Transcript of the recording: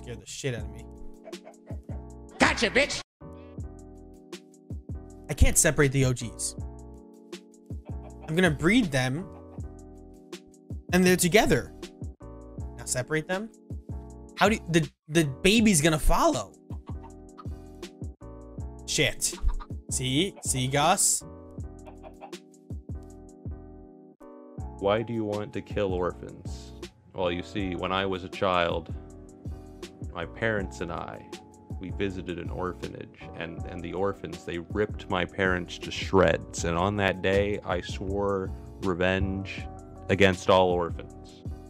scared the shit out of me. Gotcha, bitch! I can't separate the OGs. I'm gonna breed them, and they're together. Now separate them. How do you, the baby's gonna follow? Shit. See, Gus. Why do you want to kill orphans? Well, you see, when I was a child, my parents and we visited an orphanage, and the orphans, they ripped my parents to shreds. And on that day, I swore revenge against all orphans.